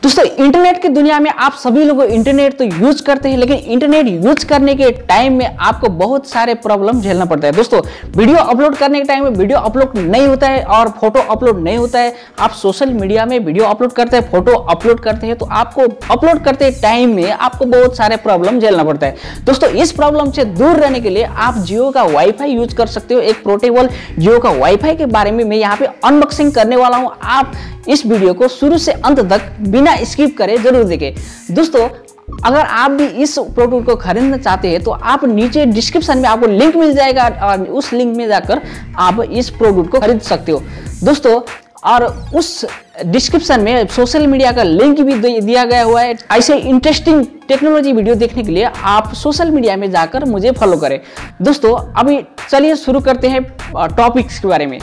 दोस्तों इंटरनेट की दुनिया में आप सभी लोग इंटरनेट तो यूज करते हैं, लेकिन इंटरनेट यूज करने के टाइम में आपको बहुत सारे प्रॉब्लम झेलना पड़ता है। दोस्तों वीडियो अपलोड करने के टाइम में वीडियो अपलोड नहीं होता है और फोटो अपलोड नहीं होता है। आप सोशल मीडिया में वीडियो अपलोड करते हैं, फोटो अपलोड करते हैं, तो आपको अपलोड करते टाइम में आपको बहुत सारे प्रॉब्लम झेलना पड़ता है। दोस्तों इस प्रॉब्लम से दूर रहने के लिए आप जियो का वाईफाई यूज कर सकते हो। एक पोर्टेबल जियो का वाईफाई के बारे में मैं यहाँ पे अनबॉक्सिंग करने वाला हूँ। आप इस वीडियो को शुरू से अंत तक बिना स्किप करे जरूर देखें। दोस्तों अगर आप भी इस प्रोडक्ट को खरीदना चाहते हैं तो आप नीचे डिस्क्रिप्शन में आपको लिंक मिल जाएगा और उस लिंक में जाकर आप इस प्रोडक्ट को खरीद सकते हो। दोस्तों और उस डिस्क्रिप्शन में सोशल मीडिया का लिंक भी दिया गया हुआ है। ऐसे इंटरेस्टिंग टेक्नोलॉजी वीडियो देखने के लिए आप सोशल मीडिया में जाकर मुझे फॉलो करें। दोस्तों अभी चलिए शुरू करते हैं टॉपिक्स के बारे में।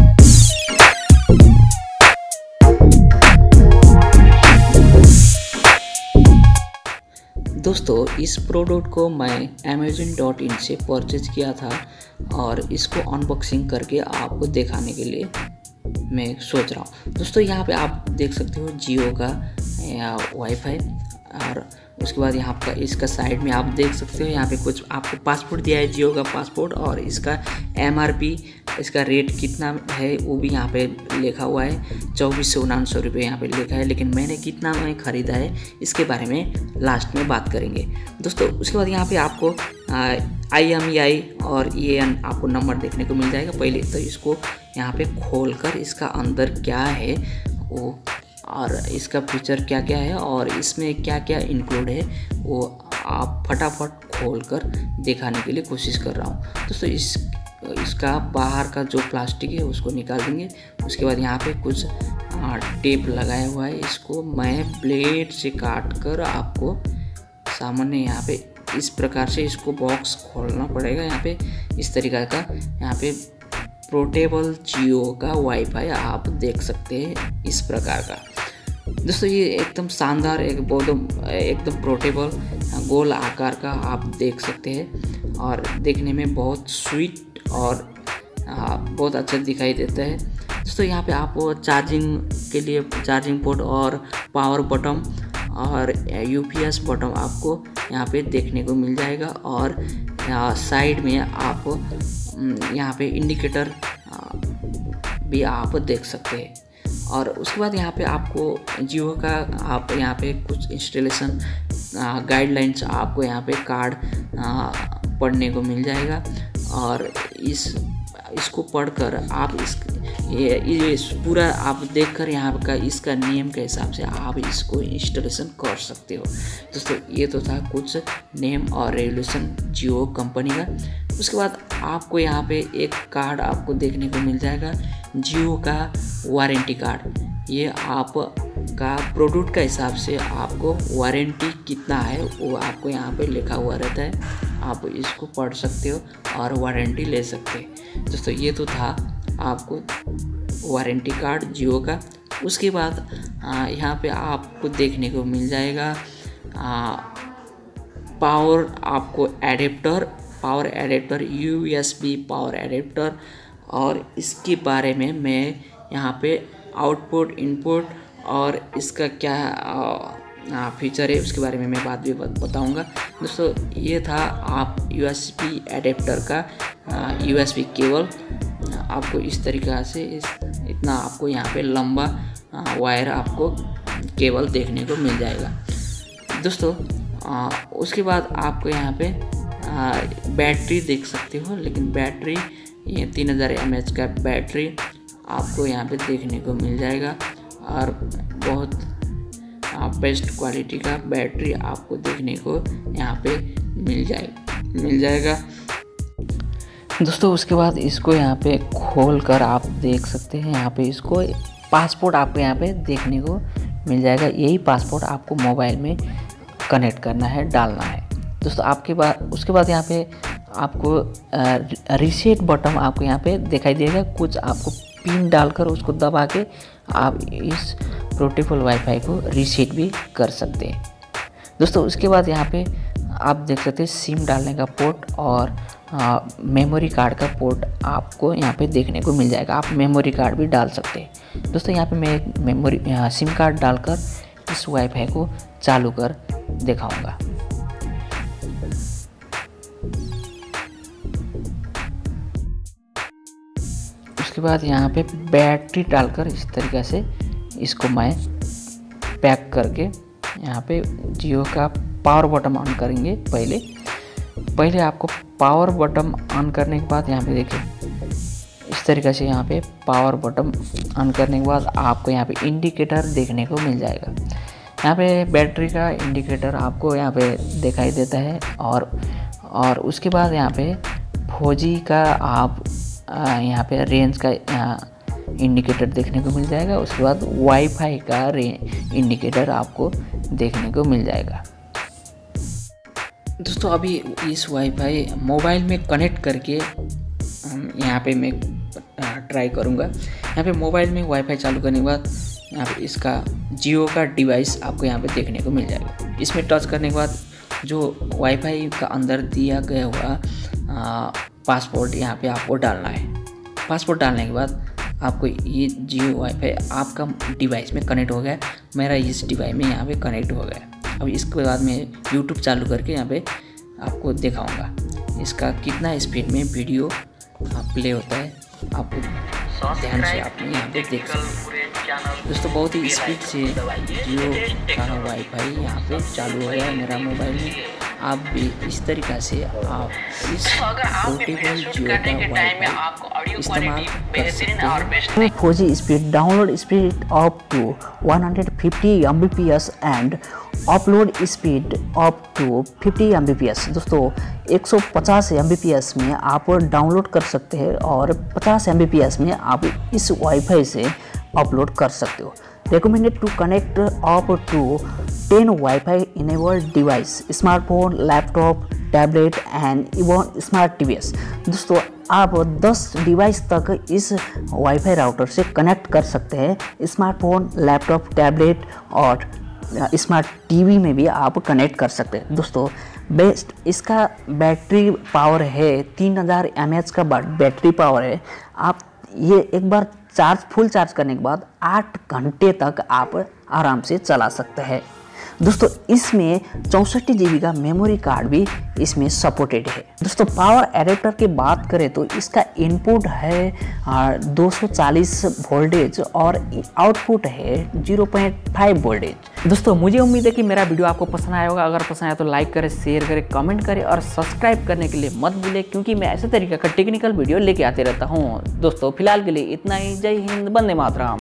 दोस्तों इस प्रोडक्ट को मैं amazon.in से परचेज किया था और इसको अनबॉक्सिंग करके आपको दिखाने के लिए मैं सोच रहा हूँ। दोस्तों यहाँ पे आप देख सकते हो जियो का वाईफाई और उसके बाद यहाँ का इसका साइड में आप देख सकते हो यहाँ पे कुछ आपको पासपोर्ट दिया है, जियो का पासपोर्ट, और इसका MRP इसका रेट कितना है वो भी यहाँ पे लिखा हुआ है। 2499 रुपये यहाँ पे लिखा है, लेकिन मैंने कितना में ख़रीदा है इसके बारे में लास्ट में बात करेंगे। दोस्तों उसके बाद यहाँ पे आपको IMEI और EAN आपको नंबर देखने को मिल जाएगा। पहले तो इसको यहाँ पे खोल कर इसका अंदर क्या है वो और इसका फीचर क्या क्या है और इसमें क्या क्या इंक्लूड है वो आप फटाफट खोलकर दिखाने के लिए कोशिश कर रहा हूँ। दोस्तों इसका बाहर का जो प्लास्टिक है उसको निकाल देंगे। उसके बाद यहाँ पे कुछ टेप लगाया हुआ है, इसको मैं ब्लेड से काट कर आपको सामान्य यहाँ पे इस प्रकार से इसको बॉक्स खोलना पड़ेगा। यहाँ पे इस तरीक़ा का यहाँ पे पोर्टेबल जियो का वाईफाई आप देख सकते हैं इस प्रकार का। दोस्तों ये एकदम शानदार एकदम पोर्टेबल गोल आकार का आप देख सकते हैं और देखने में बहुत स्वीट और बहुत अच्छा दिखाई देता है। दोस्तों यहाँ पे आपको चार्जिंग के लिए चार्जिंग पोर्ट और पावर बटन और UPS बटन आपको यहाँ पे देखने को मिल जाएगा और साइड में आप यहाँ पे इंडिकेटर भी आप देख सकते हैं। और उसके बाद यहाँ पे आपको जियो का आप यहाँ पे कुछ इंस्टॉलेशन गाइडलाइंस आपको यहाँ पे कार्ड पढ़ने को मिल जाएगा और इसको पढ़कर आप ये पूरा आप देखकर यहाँ का इसका नियम के हिसाब से आप इसको इंस्टॉलेशन कर सकते हो। दोस्तों ये तो था कुछ नेम और रेगुलेशन जियो कंपनी का। उसके बाद आपको यहाँ पे एक कार्ड आपको देखने को मिल जाएगा, जियो का वारंटी कार्ड। ये आपका प्रोडक्ट का हिसाब से आपको वारंटी कितना है वो आपको यहाँ पे लिखा हुआ रहता है। आप इसको पढ़ सकते हो और वारंटी ले सकते हैं। दोस्तों ये तो था आपको वारंटी कार्ड जियो का। उसके बाद यहाँ पे आपको देखने को मिल जाएगा power adapter USB power adapter, और इसके बारे में मैं यहाँ पे आउटपुट इनपुट और इसका क्या फीचर है उसके बारे में मैं बाद में बताऊँगा। दोस्तों ये था आप USB एडेप्टर का USB केबल आपको इस तरीक़ा से इतना आपको यहाँ पे लंबा वायर आपको केबल देखने को मिल जाएगा। दोस्तों उसके बाद आपको यहाँ पे बैटरी देख सकते हो, लेकिन बैटरी ये 3000 mAh का बैटरी आपको यहाँ पे देखने को मिल जाएगा और बहुत बेस्ट क्वालिटी का बैटरी आपको देखने को यहाँ पे मिल जाएगा। दोस्तों उसके बाद इसको यहाँ पे खोल कर आप देख सकते हैं, यहाँ पे इसको पासपोर्ट आपको यहाँ पे देखने को मिल जाएगा। यही पासपोर्ट आपको मोबाइल में कनेक्ट करना है, डालना है। दोस्तों उसके बाद यहाँ पे आपको रीसेट बटन आपको यहाँ पे दिखाई देगा। कुछ आपको पिन डालकर उसको दबा के आप इस पोर्टेबल वाईफाई को रीसेट भी कर सकते हैं। दोस्तों उसके बाद यहाँ पे आप देख सकते हैं सिम डालने का पोर्ट और मेमोरी कार्ड का पोर्ट आपको यहाँ पे देखने को मिल जाएगा। आप मेमोरी कार्ड भी डाल सकते हैं। दोस्तों यहाँ पे मैं एक सिम कार्ड डालकर इस वाईफाई को चालू कर दिखाऊंगा। उसके बाद यहाँ पे बैटरी डालकर इस तरीके से इसको मैं पैक करके यहाँ पे जियो का पावर बटन ऑन करेंगे। पहले आपको पावर बटन ऑन करने के बाद यहाँ पे देखिए इस तरीके से यहाँ पे पावर बटन ऑन करने के बाद आपको यहाँ पे इंडिकेटर देखने को मिल जाएगा। यहाँ पे बैटरी का इंडिकेटर आपको यहाँ पे दिखाई देता है और उसके बाद यहाँ पे 4G का आप यहाँ पे रेंज का इंडिकेटर देखने को मिल जाएगा। उसके बाद वाईफाई का इंडिकेटर आपको देखने को मिल जाएगा। दोस्तों अभी इस वाईफाई मोबाइल में कनेक्ट करके यहाँ पे मैं ट्राई करूँगा। यहाँ पे मोबाइल में वाईफाई चालू करने के बाद यहाँ पे इसका जियो का डिवाइस आपको यहाँ पे देखने को मिल जाएगा। इसमें टच करने के बाद जो वाईफाई का अंदर दिया गया हुआ पासवर्ड यहाँ पे आपको डालना है। पासवर्ड डालने के बाद आपको ये जियो वाईफाई आपका डिवाइस में कनेक्ट हो गया। मेरा इस डिवाइस में यहाँ पे कनेक्ट हो गया। अब इसके बाद मैं यूट्यूब चालू करके यहाँ पे आपको दिखाऊंगा इसका कितना स्पीड में वीडियो प्ले होता है। आपको ध्यान से आप यहाँ पे देख सकते हैं। दोस्तों बहुत ही स्पीड से जियो का वाईफाई यहाँ पे चालू हो गया है मेरा मोबाइल में। आप भी इस तरीक़ा से आप इस पोर्टेबल जियो का वाईफाई इस्तेमाल कर सकते हैं। 4G speed download speed up to 150 Mbps and upload speed up to 50 Mbps। दोस्तों 150 Mbps में आप डाउनलोड कर सकते हैं और 50 Mbps में आप इस वाईफाई से अपलोड कर सकते हो। Recommended to connect up to 10 Wi-Fi enabled device, smartphone, laptop, tablet and even smart TVs। दोस्तों आप 10 डिवाइस तक इस वाईफाई राउटर से कनेक्ट कर सकते हैं। स्मार्टफोन, लैपटॉप, टैबलेट और स्मार्ट टीवी में भी आप कनेक्ट कर सकते हैं। दोस्तों बेस्ट इसका बैटरी पावर है 3000 mAh का बैटरी पावर है। आप ये एक बार फुल चार्ज करने के बाद 8 घंटे तक आप आराम से चला सकते हैं। दोस्तों इसमें 64 GB का मेमोरी कार्ड भी इसमें सपोर्टेड है। दोस्तों पावर एडेप्टर की बात करें तो इसका इनपुट है 240 वोल्टेज और आउटपुट है 0.5 वोल्टेज। दोस्तों मुझे उम्मीद है कि मेरा वीडियो आपको पसंद आया होगा। अगर पसंद आया तो लाइक करें, शेयर करें, कमेंट करें और सब्सक्राइब करने के लिए मत भूलें, क्योंकि मैं ऐसे तरीके का टेक्निकल वीडियो लेके आते रहता हूँ। दोस्तों फिलहाल के लिए इतना ही। जय हिंद, वंदे मातरम।